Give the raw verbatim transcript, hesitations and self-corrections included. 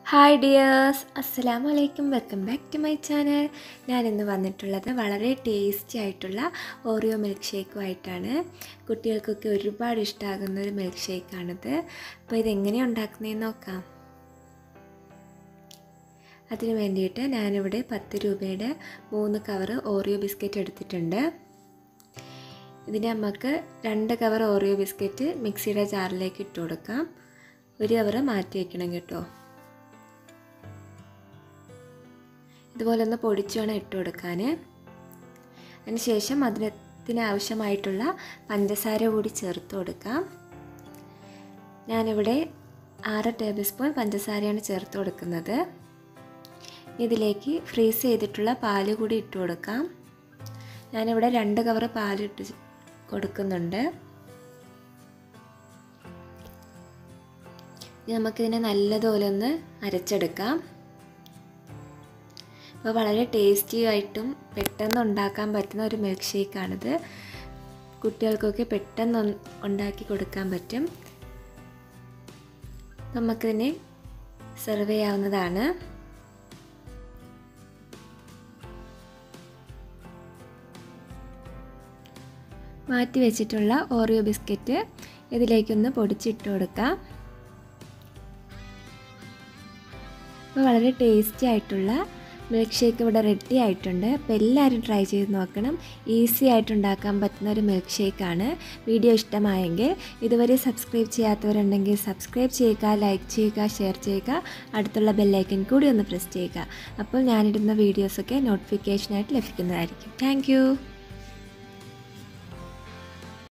Hi dears, അസ്സലാമു അലൈക്കും. Welcome back to my channel. ഞാനിന്ന് വന്നിട്ടുള്ളത് വളരെ ടേസ്റ്റി ആയിട്ടുള്ള ഓറിയോ മിൽക്ക് ഷേക്കുമായിട്ടാണ്. കുട്ടികൾക്കൊക്കെ ഒരുപാട് ഇഷ്ടമാകുന്ന ഒരു മിൽക്ക് ഷേക്കാണിത്. അപ്പോൾ ഇതെങ്ങനെയാണ് ഉണ്ടാക്കുന്നതെന്ന് നോക്കാം. അതിന് വേണ്ടിയിട്ട് ഞാനിവിടെ പത്ത് രൂപയുടെ മൂന്ന് കവർ ഓറിയോ ബിസ്ക്കറ്റ് എടുത്തിട്ടുണ്ട്. ഇതിന് നമുക്ക് രണ്ട് കവർ ഓറിയോ ബിസ്ക്കറ്റ് മിക്സിയുടെ ജാറിലേക്ക് ഇട്ട് കൊടുക്കാം. ഒരു കവർ മാറ്റി വയ്ക്കണം കേട്ടോ. ഇതുപോലെ ഒന്ന് പൊടിച്ച് വേണം ഇട്ട് കൊടുക്കാൻ. അതിനുശേഷം അതിനത്തിനാവശ്യമായിട്ടുള്ള പഞ്ചസാര കൂടി ചേർത്ത് കൊടുക്കാം. ഞാനിവിടെ ആറ് ടേബിൾ സ്പൂൺ പഞ്ചസാരയാണ് ചേർത്ത് കൊടുക്കുന്നത്. ഇതിലേക്ക് ഫ്രീസ് ചെയ്തിട്ടുള്ള പാല് കൂടി ഇട്ട് കൊടുക്കാം. ഞാനിവിടെ രണ്ട് കവർ പാലിട്ട് കൊടുക്കുന്നുണ്ട്. നമുക്കിതിനെ നല്ലതുപോലെ ഒന്ന് അരച്ചെടുക്കാം. അപ്പോൾ വളരെ ടേസ്റ്റി ആയിട്ടും പെട്ടെന്ന് ഉണ്ടാക്കാൻ പറ്റുന്ന ഒരു മിൽക്ക് ഷേക്കാണിത്. കുട്ടികൾക്കൊക്കെ പെട്ടെന്ന് ഉണ്ടാക്കി കൊടുക്കാൻ പറ്റും. നമുക്കിതിനെ സെർവ് ചെയ്യാവുന്നതാണ്. മാറ്റി വെച്ചിട്ടുള്ള ഓറിയോ ബിസ്ക്കറ്റ് ഇതിലേക്കൊന്ന് പൊടിച്ചിട്ട് കൊടുക്കാം. അപ്പോൾ വളരെ ടേസ്റ്റി ആയിട്ടുള്ള മിൽക്ക് ഷേക്ക് ഇവിടെ റെഡി ആയിട്ടുണ്ട്. അപ്പോൾ എല്ലാവരും ട്രൈ ചെയ്ത് നോക്കണം. ഈസി ആയിട്ട് ഉണ്ടാക്കാൻ പറ്റുന്ന ഒരു മിൽക്ക് ഷേക്കാണ്. വീഡിയോ ഇഷ്ടമായെങ്കിൽ ഇതുവരെ സബ്സ്ക്രൈബ് ചെയ്യാത്തവരുണ്ടെങ്കിൽ സബ്സ്ക്രൈബ് ചെയ്യുക, ലൈക്ക് ചെയ്യുക, ഷെയർ ചെയ്യുക. അടുത്തുള്ള ബെല്ലൈക്കൻ കൂടി ഒന്ന് പ്രസ് ചെയ്യുക. അപ്പോൾ ഞാനിടുന്ന വീഡിയോസൊക്കെ നോട്ടിഫിക്കേഷനായിട്ട് ലഭിക്കുന്നതായിരിക്കും. താങ്ക്